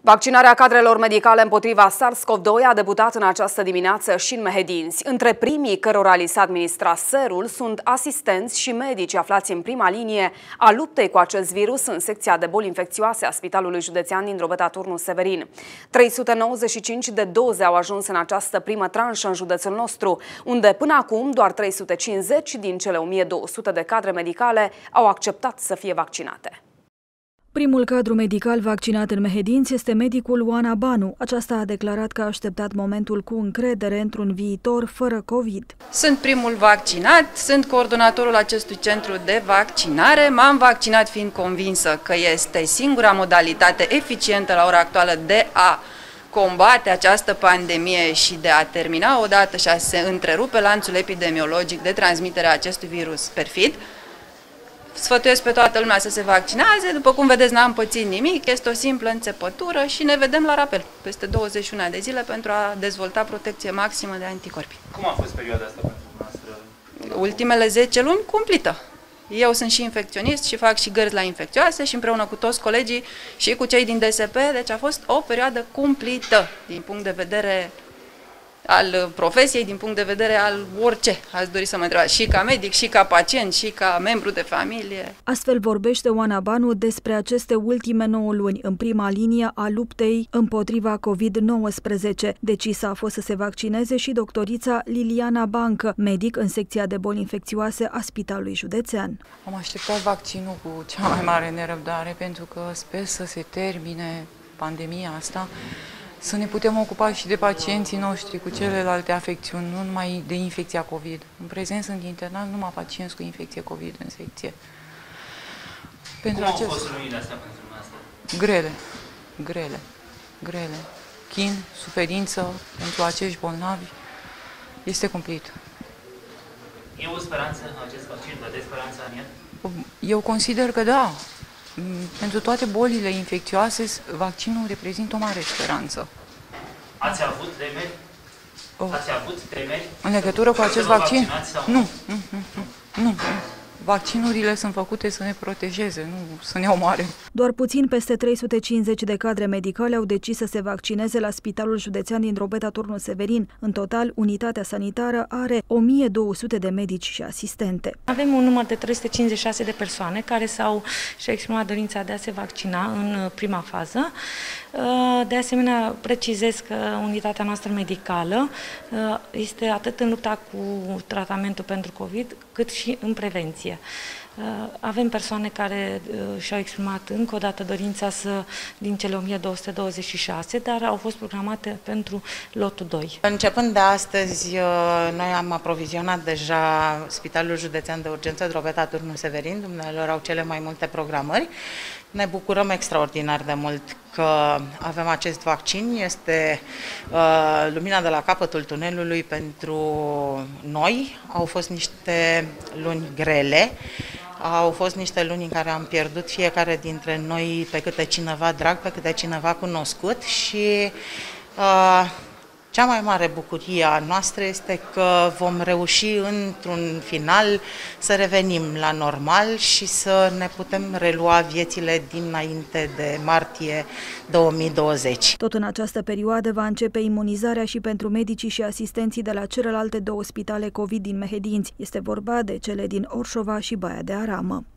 Vaccinarea cadrelor medicale împotriva SARS-CoV-2 a debutat în această dimineață și în Mehedinți. Între primii cărora li s-a administrat serul sunt asistenți și medici aflați în prima linie a luptei cu acest virus în secția de boli infecțioase a Spitalului Județean din Drobeta Turnu Severin. 395 de doze au ajuns în această primă tranșă în județul nostru, unde până acum doar 350 din cele 1200 de cadre medicale au acceptat să fie vaccinate. Primul cadru medical vaccinat în Mehedinți este medicul Oana Banu. Aceasta a declarat că a așteptat momentul cu încredere într-un viitor fără COVID. Sunt primul vaccinat, sunt coordonatorul acestui centru de vaccinare. M-am vaccinat fiind convinsă că este singura modalitate eficientă la ora actuală de a combate această pandemie și de a termina odată și a se întrerupe lanțul epidemiologic de transmitere a acestui virus perfid. Sfătuiesc pe toată lumea să se vaccineze. După cum vedeți, n-am pățit nimic, este o simplă înțepătură și ne vedem la rapel peste 21 de zile pentru a dezvolta protecție maximă de anticorpi. Cum a fost perioada asta pentru noastră? Ultimele 10 luni cumplită. Eu sunt și infecționist și fac și gărzi la infecțioase și împreună cu toți colegii și cu cei din DSP, deci a fost o perioadă cumplită din punct de vedere al profesiei, din punct de vedere al orice ați dori să mă întrebați, și ca medic, și ca pacient, și ca membru de familie. Astfel vorbește Oana Banu despre aceste ultime 9 luni în prima linie a luptei împotriva COVID-19. Decisă a fost să se vaccineze și doctorița Liliana Bancă, medic în secția de boli infecțioase a Spitalului Județean. Am așteptat vaccinul cu cea mai mare nerăbdare pentru că sper să se termine pandemia asta, să ne putem ocupa și de pacienții noștri cu celelalte afecțiuni, nu numai de infecția COVID. În prezent sunt internat numai pacienți cu infecție COVID în secție. Cum au fost lunile astea pentru noastră? Grele. Chin, suferință pentru acești bolnavi este cumplit. E o speranță în acest vaccin? Vedeți speranța în el? Eu consider că da. Pentru toate bolile infecțioase, vaccinul reprezintă o mare speranță. Ați avut temeri? Ați avut temeri? În legătură cu acest vaccin? Nu. Vaccinurile sunt făcute să ne protejeze, nu să ne omoare. Doar puțin peste 350 de cadre medicale au decis să se vaccineze la Spitalul Județean din Drobeta Turnu Severin. În total, unitatea sanitară are 1200 de medici și asistente. Avem un număr de 356 de persoane care și-au exprimat dorința de a se vaccina în prima fază. De asemenea, precizez că unitatea noastră medicală este atât în lupta cu tratamentul pentru COVID, cât și în prevenție. Avem persoane care și-au exprimat încă o dată dorința din cele 1226, dar au fost programate pentru lotul 2. Începând de astăzi, noi am aprovizionat deja Spitalul Județean de Urgență Drobeta Turnu Severin, dumnealor au cele mai multe programări. Ne bucurăm extraordinar de mult că avem acest vaccin, este lumina de la capătul tunelului pentru noi. Au fost niște luni grele, au fost niște luni în care am pierdut fiecare dintre noi pe câte cineva drag, pe câte cineva cunoscut și cea mai mare bucurie a noastră este că vom reuși într-un final să revenim la normal și să ne putem relua viețile dinainte de martie 2020. Tot în această perioadă va începe imunizarea și pentru medicii și asistenții de la celelalte 2 spitale COVID din Mehedinți. Este vorba de cele din Orșova și Baia de Aramă.